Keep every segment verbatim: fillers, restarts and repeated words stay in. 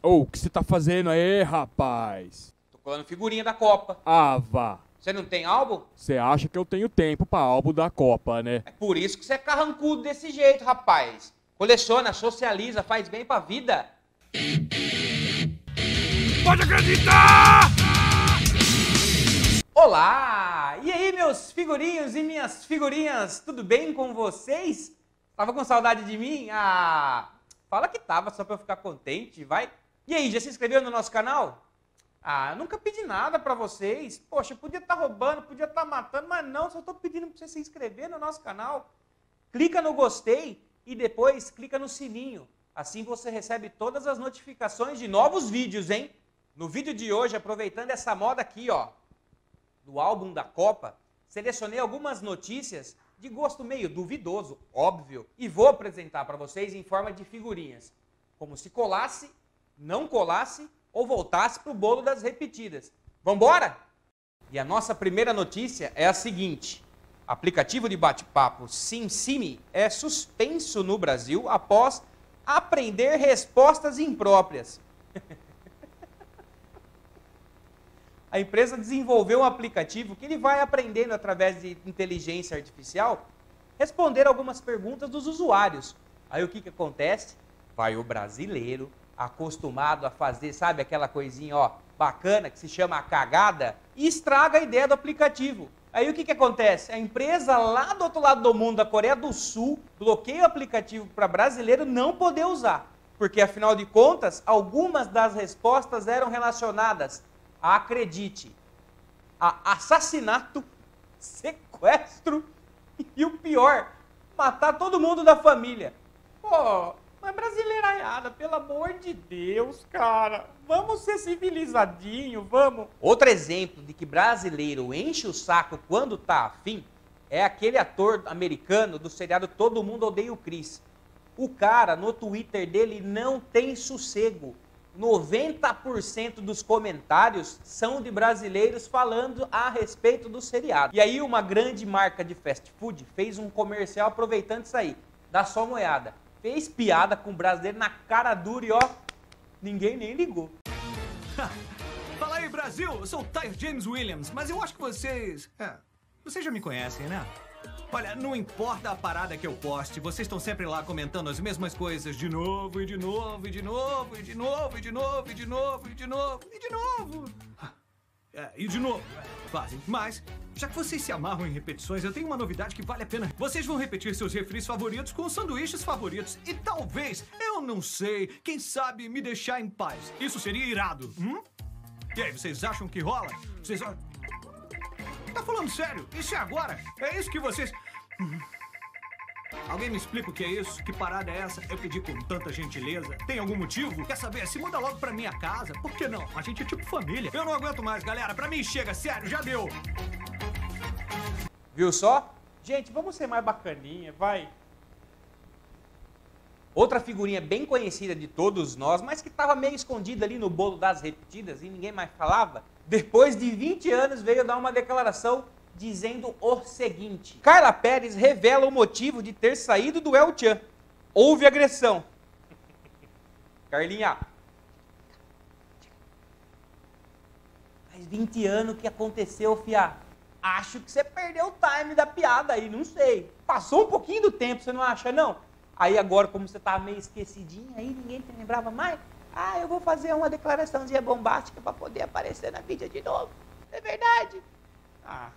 Ô, o que você tá fazendo aí, rapaz? Tô colando figurinha da Copa. Ah, vá. Você não tem álbum? Você acha que eu tenho tempo pra álbum da Copa, né? É por isso que você é carrancudo desse jeito, rapaz. Coleciona, socializa, faz bem pra vida. Pode acreditar! Olá! E aí, meus figurinhos e minhas figurinhas, tudo bem com vocês? Tava com saudade de mim? Ah, fala que tava, só pra eu ficar contente, vai. E aí, já se inscreveu no nosso canal? Ah, eu nunca pedi nada pra vocês. Poxa, eu podia estar roubando, podia estar matando, mas não, só tô pedindo pra você se inscrever no nosso canal. Clica no gostei e depois clica no sininho. Assim você recebe todas as notificações de novos vídeos, hein? No vídeo de hoje, aproveitando essa moda aqui, ó, do álbum da Copa, selecionei algumas notícias de gosto meio duvidoso, óbvio, e vou apresentar para vocês em forma de figurinhas, como se colasse, não colasse ou voltasse para o bolo das repetidas. Vambora? E a nossa primeira notícia é a seguinte: aplicativo de bate-papo SimSimi é suspenso no Brasil após aprender respostas impróprias. A empresa desenvolveu um aplicativo que ele vai aprendendo através de inteligência artificial responder algumas perguntas dos usuários. Aí o que que acontece? Vai o brasileiro acostumado a fazer, sabe, aquela coisinha, ó, bacana que se chama a cagada e estraga a ideia do aplicativo. Aí o que que acontece? A empresa lá do outro lado do mundo, da Coreia do Sul, bloqueia o aplicativo para brasileiro não poder usar, porque afinal de contas, algumas das respostas eram relacionadas, acredite, a assassinato, sequestro e o pior, matar todo mundo da família. Pô, mas brasileiraiada, pelo amor de Deus, cara, vamos ser civilizadinho, vamos. Outro exemplo de que brasileiro enche o saco quando tá afim é aquele ator americano do seriado Todo Mundo Odeia o Chris. O cara, no Twitter dele, não tem sossego. noventa por cento dos comentários são de brasileiros falando a respeito do seriado. E aí uma grande marca de fast food fez um comercial aproveitando isso aí. Dá só uma olhada. Fez piada com o brasileiro na cara dura e ó, ninguém nem ligou. Fala aí, Brasil! Eu sou o Tyler James Williams, mas eu acho que vocês... É, vocês já me conhecem, né? Olha, não importa a parada que eu poste, vocês estão sempre lá comentando as mesmas coisas de novo, e de novo, e de novo, e de novo, e de novo, e de novo, e de novo, e de novo. É, e de novo, é, fazem. Mas, já que vocês se amarram em repetições, eu tenho uma novidade que vale a pena. Vocês vão repetir seus refris favoritos com sanduíches favoritos. E talvez, eu não sei, quem sabe me deixar em paz. Isso seria irado, hum? E aí, vocês acham que rola? Vocês... Tá falando sério? Isso é agora? É isso que vocês... Alguém me explica o que é isso? Que parada é essa? Eu pedi com tanta gentileza. Tem algum motivo? Quer saber? Se muda logo pra minha casa. Por que não? A gente é tipo família. Eu não aguento mais, galera. Pra mim chega, sério, já deu. Viu só? Gente, vamos ser mais bacaninha, vai. Outra figurinha bem conhecida de todos nós, mas que estava meio escondida ali no bolo das repetidas e ninguém mais falava, depois de vinte anos veio dar uma declaração dizendo o seguinte: Carla Perez revela o motivo de ter saído do El Chan. Houve agressão. Carlinha, faz vinte anos que aconteceu, fia. Acho que você perdeu o time da piada aí, não sei. Passou um pouquinho do tempo, você não acha, não? Aí agora, como você tá meio esquecidinho, aí ninguém te lembrava mais. Ah, eu vou fazer uma declaraçãozinha bombástica para poder aparecer na mídia de novo. É verdade. Ah.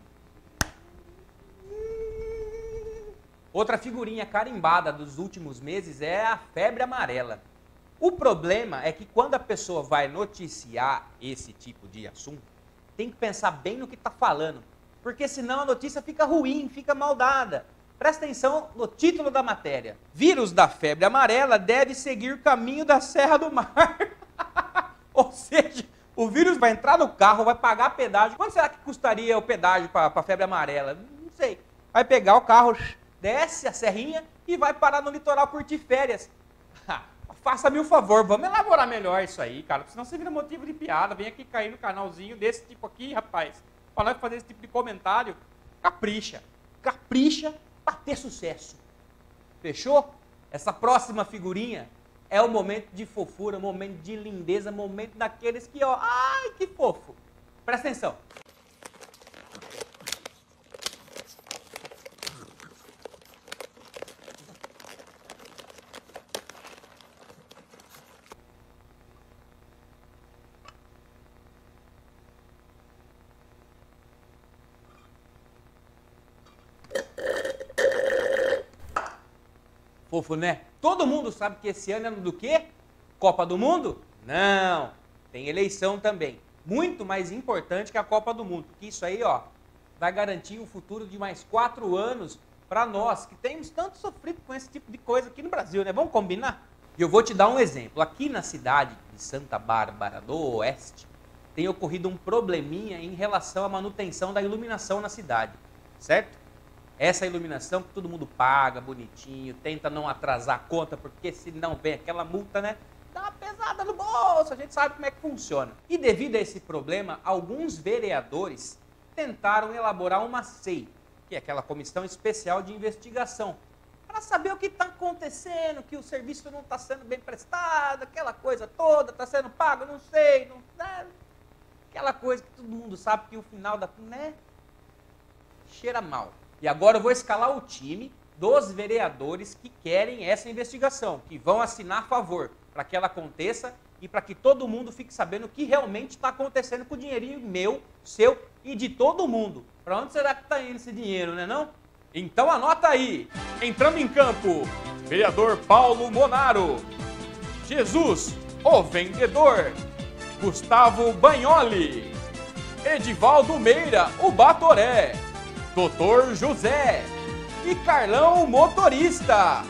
Outra figurinha carimbada dos últimos meses é a febre amarela. O problema é que quando a pessoa vai noticiar esse tipo de assunto, tem que pensar bem no que está falando, porque senão a notícia fica ruim, fica mal dada. Presta atenção no título da matéria. Vírus da febre amarela deve seguir caminho da Serra do Mar. Ou seja, o vírus vai entrar no carro, vai pagar pedágio. Quanto será que custaria o pedágio para a febre amarela? Não sei. Vai pegar o carro, desce a serrinha e vai parar no litoral curtir férias. Faça-me o favor, vamos elaborar melhor isso aí, cara. Senão você vira motivo de piada. Vem aqui cair no canalzinho desse tipo aqui, rapaz. Para nós fazer esse tipo de comentário. Capricha. Capricha para ter sucesso. Fechou? Essa próxima figurinha é o momento de fofura, momento de lindeza, momento daqueles que, ó, ai, que fofo. Presta atenção. Fofo, né? Todo mundo sabe que esse ano é ano do quê? Copa do Mundo? Não, tem eleição também. Muito mais importante que a Copa do Mundo, porque isso aí, ó, vai garantir o futuro de mais quatro anos para nós, que temos tanto sofrido com esse tipo de coisa aqui no Brasil, né? Vamos combinar? E eu vou te dar um exemplo. Aqui na cidade de Santa Bárbara do Oeste, tem ocorrido um probleminha em relação à manutenção da iluminação na cidade, certo? Essa iluminação que todo mundo paga bonitinho, tenta não atrasar a conta, porque se não vem aquela multa, né? Dá uma pesada no bolso, a gente sabe como é que funciona. E devido a esse problema, alguns vereadores tentaram elaborar uma C E I, que é aquela comissão especial de investigação, para saber o que está acontecendo, que o serviço não está sendo bem prestado, aquela coisa toda, está sendo pago, não sei, não, né? Aquela coisa que todo mundo sabe que o final da... né? Cheira mal. E agora eu vou escalar o time dos vereadores que querem essa investigação, que vão assinar a favor para que ela aconteça e para que todo mundo fique sabendo o que realmente está acontecendo com o dinheirinho meu, seu e de todo mundo. Para onde será que está indo esse dinheiro, né não? Então anota aí. Entrando em campo, vereador Paulo Monaro, Jesus, o vendedor, Gustavo Bagnoli, Edivaldo Meira, o Batoré, doutor José e Carlão, motorista.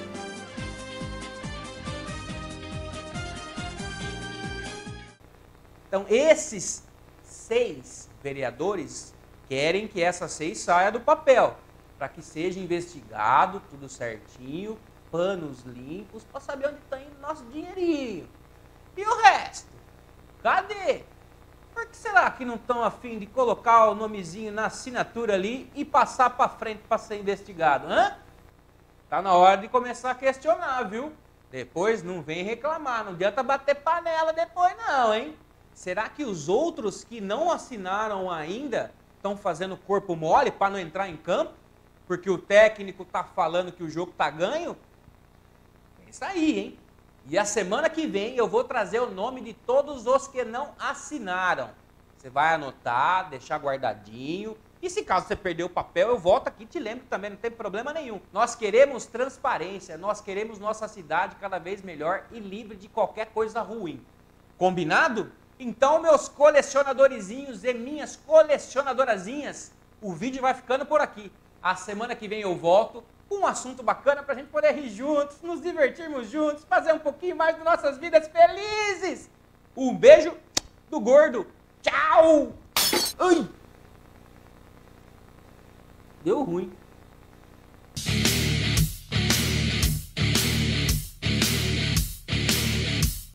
Então, esses seis vereadores querem que essa C I I saia do papel, para que seja investigado tudo certinho, panos limpos, para saber onde está indo nosso dinheirinho. E o resto? Cadê? Por que será que não estão a fim de colocar o nomezinho na assinatura ali e passar para frente para ser investigado, hã? Tá na hora de começar a questionar, viu? Depois não vem reclamar, não adianta bater panela depois não, hein? Será que os outros que não assinaram ainda estão fazendo corpo mole para não entrar em campo? Porque o técnico tá falando que o jogo tá ganho? É isso aí, hein? E a semana que vem eu vou trazer o nome de todos os que não assinaram. Você vai anotar, deixar guardadinho. E se caso você perder o papel, eu volto aqui e te lembro também, não tem problema nenhum. Nós queremos transparência, nós queremos nossa cidade cada vez melhor e livre de qualquer coisa ruim. Combinado? Então, meus colecionadorzinhos e minhas colecionadorazinhas, o vídeo vai ficando por aqui. A semana que vem eu volto com um assunto bacana para a gente poder rir juntos, nos divertirmos juntos, fazer um pouquinho mais de nossas vidas felizes. Um beijo do gordo. Tchau! Ai! Deu ruim.